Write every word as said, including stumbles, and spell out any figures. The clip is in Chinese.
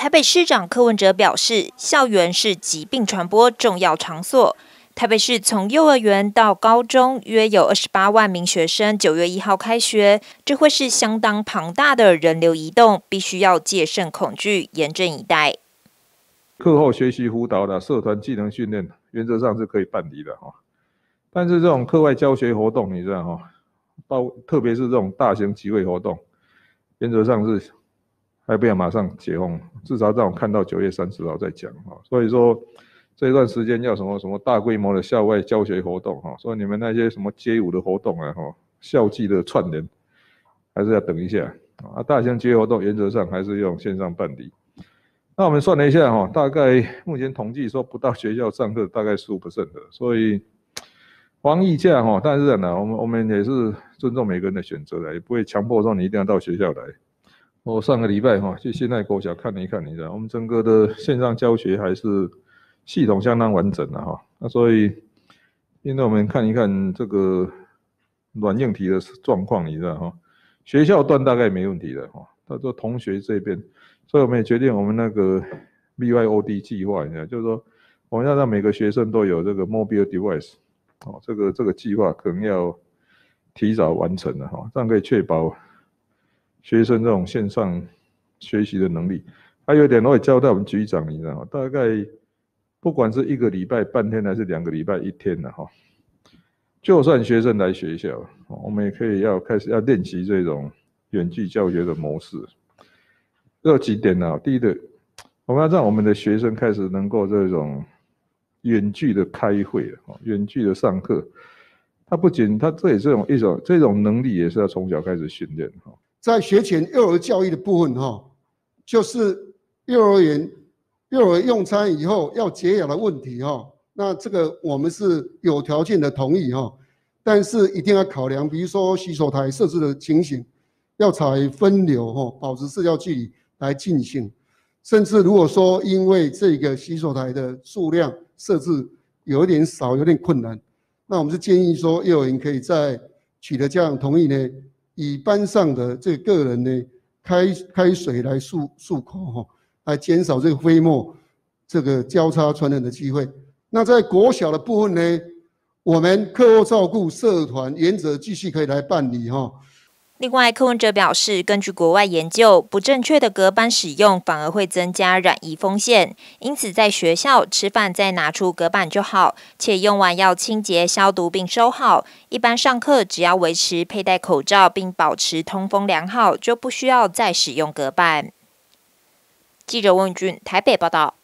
台北市长柯文哲表示，校园是疾病传播重要场所。台北市从幼儿园到高中约有二十八万名学生，九月一号开学，这会是相当庞大的人流移动，必须要戒慎恐惧，严阵以待。 课后学习辅导的社团技能训练，原则上是可以办理的哈。但是这种课外教学活动，你知道哈，包特别是这种大型集会活动，原则上是还不要马上解封，至少让我看到九月三十号再讲哈。所以说这段时间要什么什么大规模的校外教学活动哈，所以你们那些什么街舞的活动啊哈，校际的串联，还是要等一下啊。大型集会活动原则上还是用线上办理。那我们算了一下哈，大概目前统计说不到学校上课大概 百分之十五 的，所以防疫假哈，但是呢，我们我们也是尊重每个人的选择的，也不会强迫说你一定要到学校来。我上个礼拜哈去现代国小看了一看，你知道，我们整个的线上教学还是系统相当完整的哈。那所以，现在我们看一看这个软硬体的状况，你知道哈，学校端大概没问题的哈。他说同学这边，所以我们也决定我们那个 B Y O D 计划，你知道，就是说我们要让每个学生都有这个 mobile device， 哦，这个这个计划可能要提早完成了哈，这样可以确保学生这种线上学习的能力。还有一点我也交代我们局长，你知道吗？大概不管是一个礼拜半天还是两个礼拜一天的哈，就算学生来学校，我们也可以要开始要练习这种远距教学的模式。有几点呢？第一个，我们要让我们的学生开始能够这种远距的开会，远距的上课。他不仅他这也是一种这种能力，也是要从小开始训练哈。 在学前幼儿教育的部分哈，就是幼儿园幼儿用餐以后要洁牙的问题哈，那这个我们是有条件的同意哈，但是一定要考量，比如说洗手台设置的情形，要采分流哈，保持社交距离来进行。甚至如果说因为这个洗手台的数量设置有一点少，有点困难，那我们是建议说幼儿园可以在取得家长同意呢，以班上的这个个人呢开开水来漱漱口哈，来减少这个飞沫这个交叉传染的机会。那在国小的部分呢，我们课后照顾社团原则继续可以来办理哈。 另外，柯文哲表示，根据国外研究，不正确的隔板使用反而会增加染疫风险，因此在学校吃饭再拿出隔板就好，且用完要清洁消毒并收好。一般上课只要维持佩戴口罩并保持通风良好，就不需要再使用隔板。记者温宇俊台北报道。